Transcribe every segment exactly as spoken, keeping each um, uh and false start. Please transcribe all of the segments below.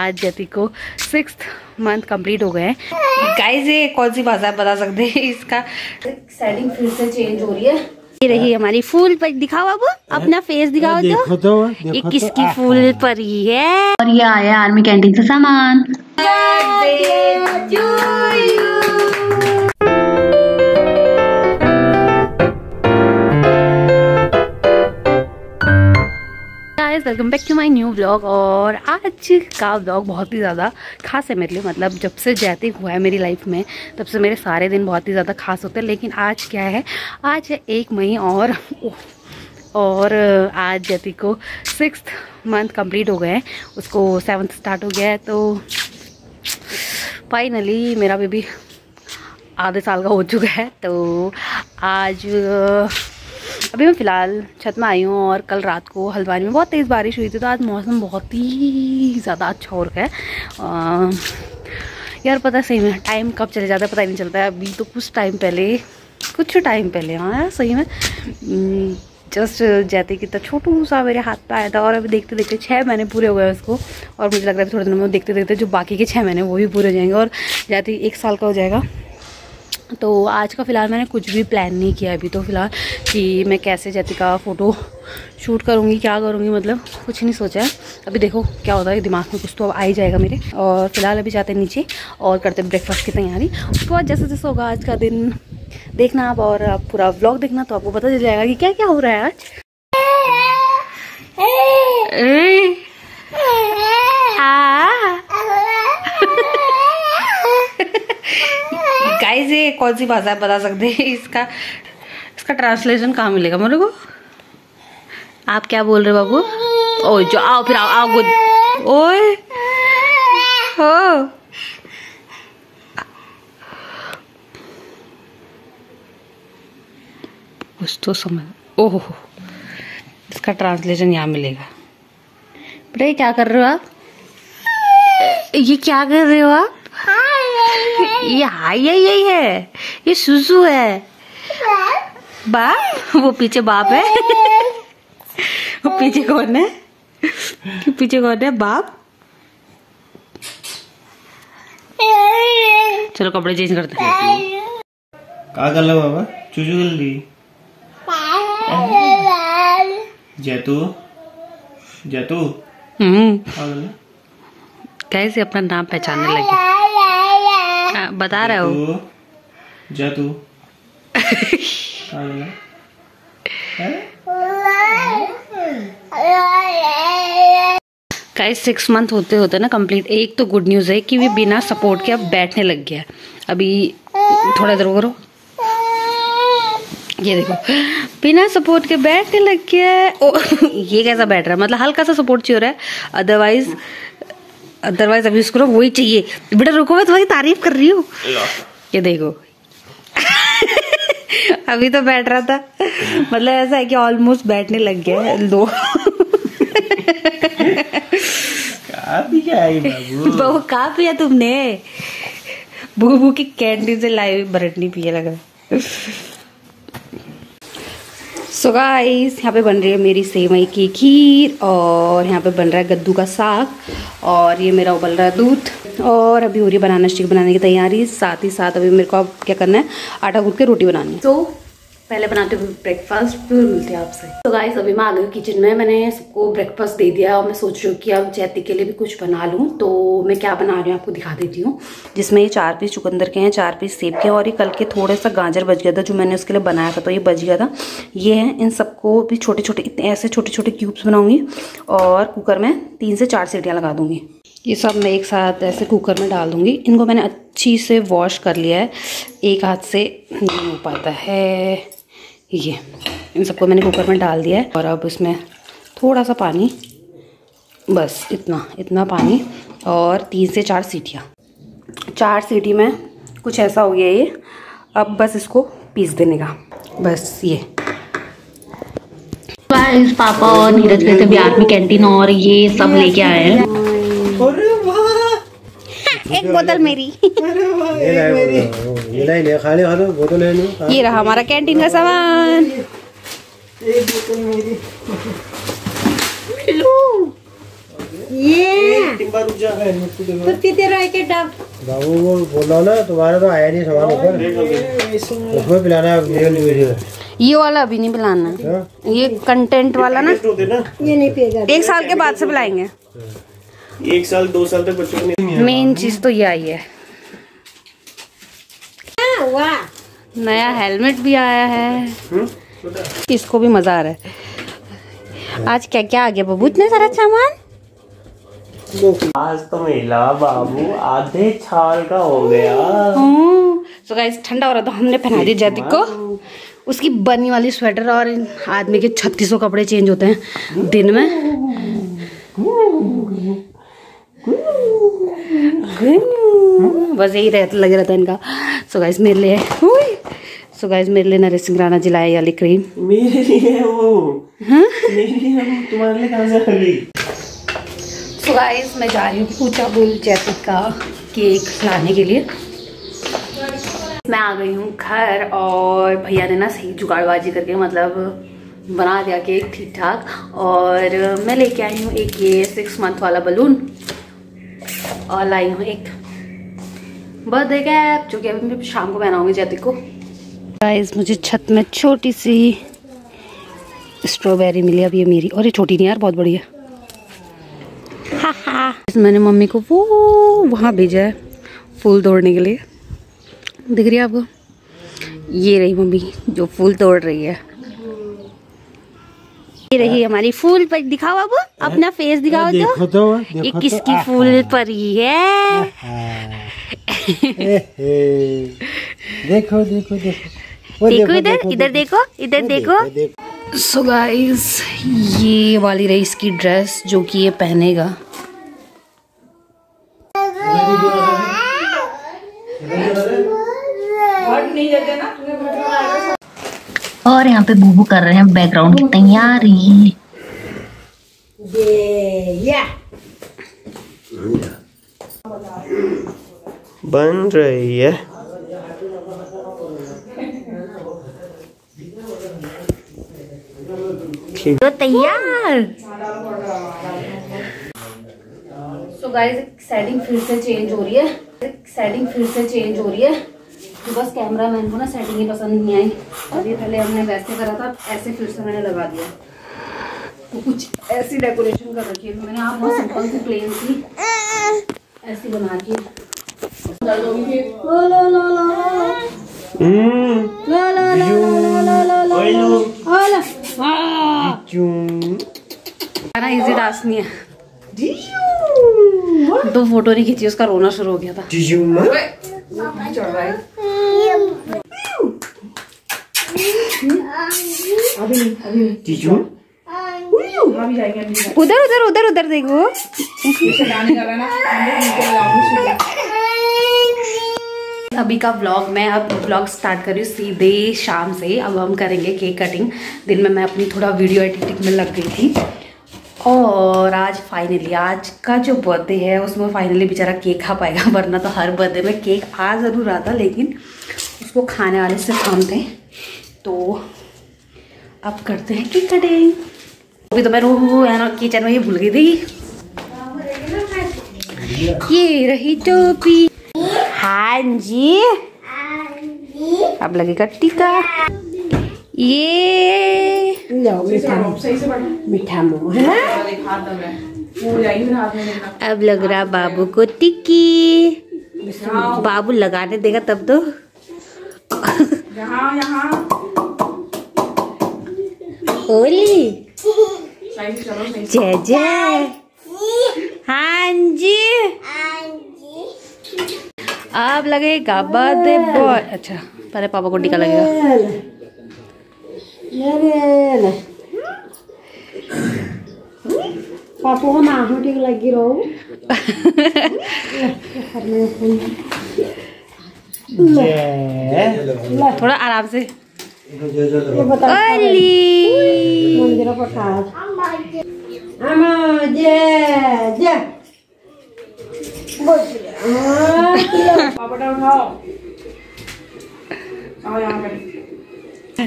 आज जैती को सिक्स मंथ कंप्लीट हो गए हैं। गाइस ये कौन सी भाषा बता सकते हैं, इसका सेटिंग फिर से चेंज हो रही है। ये रही हमारी फूल पर, दिखाओ अब अपना फेस दिखाओ तो, देखो तो, देखो ये किसकी तो, फूल परी है। और ये आया आर्मी कैंटीन से सामान। Welcome back to my new vlog. और आज का व्लॉग बहुत ही ज़्यादा खास है मेरे लिए, मतलब जब से जैती हुआ है मेरी लाइफ में तब से मेरे सारे दिन बहुत ही ज़्यादा खास होते हैं। लेकिन आज क्या है, आज है एक मई और और आज जैती को सिक्स मंथ कंप्लीट हो गए हैं, उसको सेवन्थ स्टार्ट हो गया है। तो फाइनली मेरा बेबी आधे साल का हो चुका है। तो आज अभी मैं फ़िलहाल छत में आई हूँ और कल रात को हल्द्वानी में बहुत तेज़ बारिश हुई थी। तो आज मौसम बहुत ही ज़्यादा अच्छा हो रखा है। आ, यार पता सही में टाइम कब चले जाता है पता ही नहीं चलता है। अभी तो कुछ टाइम पहले कुछ टाइम पहले हाँ यार सही में जस्ट जैती कितना छोटू सा मेरे हाथ पे आया था और अभी देखते देखते छः महीने पूरे हो गए उसको। और मुझे लग रहा है थोड़े दिनों में देखते देखते जो बाकी के छः महीने वो भी पूरे हो जाएंगे और जैती एक साल का हो जाएगा। तो आज का फ़िलहाल मैंने कुछ भी प्लान नहीं किया अभी तो फ़िलहाल कि मैं कैसे जैती का फ़ोटो शूट करूँगी, क्या करूँगी, मतलब कुछ नहीं सोचा है। अभी देखो क्या होता है, दिमाग में कुछ तो अब आ ही जाएगा मेरे। और फ़िलहाल अभी जाते हैं नीचे और करते ब्रेकफास्ट की तैयारी। उसके बाद जैसे जैसे होगा आज का दिन देखना आप, और आप पूरा व्लॉग देखना तो आपको पता चल जाएगा कि क्या क्या हो रहा है आज। गाइस ये कौन सी भाषा बता सकते हैं, इसका इसका ट्रांसलेशन कहाँ मिलेगा मेरे को? आप क्या बोल रहे बाबू? ओए जो आओ फिर आओ आओ गुड ओए हो कुछ तो समझ। ओहो इसका ट्रांसलेशन यहाँ मिलेगा। बेटा ये क्या कर रहे हो आप? ये क्या कर रहे हो आप? ये हाय यही है, ये सुसु है। बाप वो पीछे बाप है। वो पीछे कौन है? पीछे कौन है? बाप। चलो कपड़े चेंज करते हैं। क्या कर लो बाबा? चूचू जल्दी। जैतू जैतू हम्म कैसे अपना नाम पहचानने लगे? आ, बता रहे हो जैतू। गाइस सिक्स मंथ होते होते ना कंप्लीट, एक तो गुड न्यूज है कि भी बिना सपोर्ट के अब बैठने लग गया। अभी थोड़ा देर करो, ये देखो बिना सपोर्ट के बैठने लग गया। ओ ये कैसा बैठ रहा है, मतलब हल्का सा सपोर्ट चाहिए हो रहा है, अदरवाइज अदरवाइज अभी उसको वही चाहिए। बेटा रुको मैं तुम्हारी तारीफ कर रही हूँ। ये देखो अभी तो बैठ रहा था, मतलब ऐसा है कि ऑलमोस्ट बैठने लग गया है। दो बहु कहा पिया तुमने? बूबू की कैंटीन से लाई बरटनी पिया लगा। सो so गाइस यहाँ पे बन रही है मेरी सेवई की खीर और यहाँ पे बन रहा है कद्दू का साग और ये मेरा उबल रहा है दूध और अभी हो रही है बनाना स्टिक बनाने की तैयारी। साथ ही साथ अभी मेरे को अब क्या करना है, आटा गूंथ के रोटी बनानी है। तो पहले बनाते हुए ब्रेकफास्ट, फिर मिलते हैं आपसे। तो गाइस अभी मैं आ गई किचन में, मैंने सबको ब्रेकफास्ट दे दिया और मैं सोच रही हूँ कि अब जैती के लिए भी कुछ बना लूँ। तो मैं क्या बना रही हूँ आपको दिखा देती हूँ। जिसमें ये चार पीस चुकंदर के हैं, चार पीस सेब के हैं और ये कल के थोड़ा सा गाजर बच गया था जो मैंने उसके लिए बनाया था, तो ये बच गया था। ये है, इन सबको भी छोटे छोटे इतने ऐसे छोटे छोटे क्यूब्स बनाऊंगी और कुकर में तीन से चार सीटियाँ लगा दूंगी। ये सब मैं एक साथ ऐसे कुकर में डाल दूंगी। इनको मैंने अच्छी से वॉश कर लिया है, एक हाथ से नहीं हो पाता है। ये इन सबको मैंने कुकर में डाल दिया है और अब इसमें थोड़ा सा पानी, बस इतना इतना पानी और तीन से चार सीटियाँ। चार सीटी में कुछ ऐसा हो गया ये। अब बस इसको पीस देने का, बस ये। पापा और नीरज गए थे बिहार में कैंटीन और ये सब लेके आए हैं। एक बोतल मेरी। ये नहीं ले खाने खा लो, बोतल है नहीं। ये रहा हमारा कैंटीन का सामान। एक बोतल मेरी। ये टिंबा रुक जा। तो पीते रह के डब बाबू वो बोला ना तुम्हारा तो आया नहीं सामान ऊपर, उसमें पिलाना है। ये वाला अभी नहीं पिलाना, ये कंटेंट वाला ना, ये नहीं पिएगा। एक साल के बाद से पिलाएंगे। एक साल दो साल तक बच्चों को नहीं। मेन चीज तो ये आई है। वाह, नया हेलमेट भी आया है, इसको भी मजा आ रहा है। आज क्या क्या आ गया बाबू, इतने सारा सामान। आज तो मेला बाबू आधे छाल का हो गया। सो गाइस ठंडा हो रहा था, हमने पहना दी जैतिक को उसकी बनी वाली स्वेटर। और आदमी के छत्तीसों कपड़े चेंज होते हैं दिन में। बस यही रहता लग रहा था इनका। सो गाइस मेरे लिए सो गाइस मेरे लिए नरेश सिंह राणा जिलाए वाली क्रीम मेरे लिए वो। हाँ? मेरे लिए वो, तुम्हारे लिए कहाँ से आ गई? सो गाइस मैं जा रही हूँ पूछा बुल जैतिक का केक लाने के लिए। मैं आ गई हूँ घर और भैया ने ना सही जुगाड़बाजी करके मतलब बना दिया केक ठीक ठाक। और मैं लेके आई हूँ एक ये सिक्स मंथ वाला बलून और लाई हूँ एक बर्थडे कैप जो कि अभी मैं शाम को पहनाऊंगी जैतिक को। गाइस मुझे छत में छोटी सी स्ट्रॉबेरी मिली। अब ये मेरी, और ये छोटी नहीं यार बहुत बड़ी है। हा हा। मैंने मम्मी को वो वहाँ भेजा है फूल तोड़ने के लिए। दिख रही है आपको, ये रही मम्मी जो फूल तोड़ रही है। ये रही हमारी फूल पर। दिखाओ अब अपना फेस दिखाओ तो, देखो तो देखो ये तो, किसकी तो, फूल परी है। देखो देखो देखो देखो इधर इधर देखो इधर देखो। सो गाइस ये वाली रही इसकी ड्रेस जो कि ये पहनेगा। और यहाँ पे बूबू कर रहे हैं बैकग्राउंड की तैयारी। बन रही है। तो तैयार। सो गाइस सेटिंग फिर से चेंज हो रही है सेटिंग फिर से चेंज हो रही है तो बस कैमरा मैन को ना सेटिंग ही पसंद नहीं आई। अभी पहले हमने वैसे करा था, ऐसे फिर से मैंने लगा दिया। तो कुछ ऐसी डेकोरेशन कर रखी है मैंने। आप बहुत सिंपल सी प्लेन सी ऐसी बना के ना इजी टास्क नहीं है। दो फोटो नहीं खींची उसका रोना शुरू हो गया था। उधर उधर उधर उधर देखो। अभी का व्लॉग मैं अब व्लॉग स्टार्ट कर रही हूँ सीधे शाम से। अब हम करेंगे केक कटिंग। दिन में मैं अपनी थोड़ा वीडियो एडिटिंग में लग गई थी और आज फाइनली आज का जो बर्थडे है उसमें फाइनली बेचारा केक खा पाएगा। वरना तो हर बर्थडे में केक आ ज़रूर रहा था लेकिन उसको खाने वाले से काम थे। तो अब करते हैं केक कटिंग। अभी तो मैं रू है ना किचन में ये भूल गई थी। ये रही टोपी। हाँ जी अब लगेगा टीका। ये मीठा मुँह है। अब लग रहा बाबू को टिक्की। बाबू लगाने देगा तब तो। होली जय जय। हाँ जी अब लगेगा बर्थडे बॉय। अच्छा पहले पापा को टीका लगेगा। पापा को माँ टीका लगी रहो। थोड़ा आराम से। मंदिर प्रसाद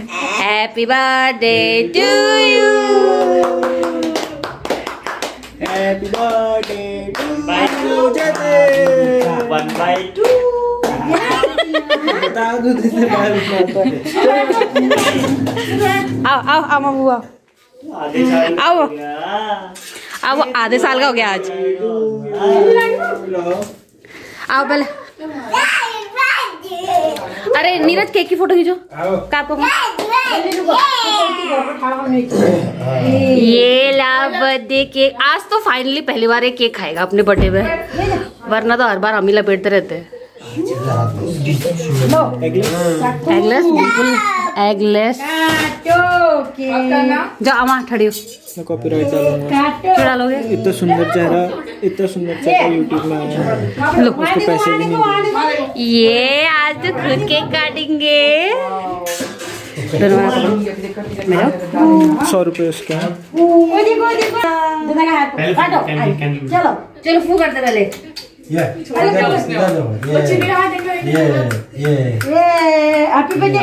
happy birthday to you. Happy birthday to Jatin one by two बता दो जिसने बाल आओ आओ आओ मम्मी आओ आधे साल आओ आओ आधे साल का हो गया आज। आओ पहले। अरे नीरज केक की फोटो खींचो कापो। ये ला बर्थडे केक। आज तो फाइनली पहली बार एक केक खाएगा अपने बर्थडे में, वरना तो हर बार हम ही लपेटते रहते हैं। एगलेस बिल्कुल एगलेस। जाओ अमा ठड़ियो। मैं कॉपीराइट डालूंगा। क्यों डालोगे? इतना सुंदर चेहरा इतना सुंदर चेहरा यूट्यूब में आया। लो उसको पैसे भी नहीं ये आज तो खुद केक काटेंगे। सौ रुपए उसका। चलो चलो फू करते पहले। ये ये ये happy birthday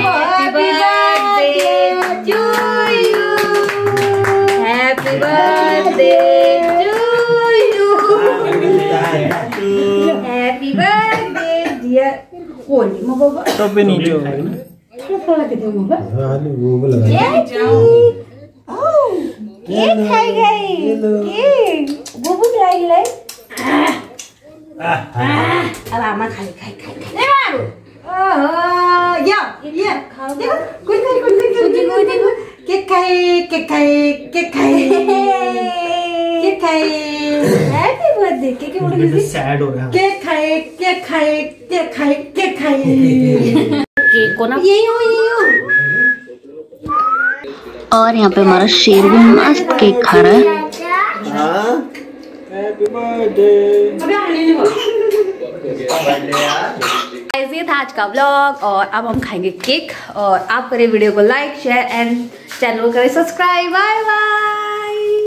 to you, happy birthday to you, happy birthday dear. Holi में बाबा तो भी नीचे होगा ना। थोड़ा के दो बाबा। हां वो लगा केक खाई गई केक बुबू लाई लाई। अब आमा खाई खाई खाई ले मारो। ओहो या ये खाओ। देखो कुछ कुछ कुछ कुछ देखो केक खाए केक खाए केक खाए केक खाए। हैप्पी बर्थडे केक के बोल सैड हो रहा है। केक खाए केक खाए केक खाए केक खाए। केक को ना ये हो ये हो। और यहाँ पे हमारा शेर भी मस्त केक खा रहा है। हां हैप्पी बर्थडे। अबे आने लो। ये था आज का व्लॉग और अब हम खाएंगे केक। और आप करें वीडियो को लाइक शेयर एंड चैनल को करें सब्सक्राइब। Bye bye.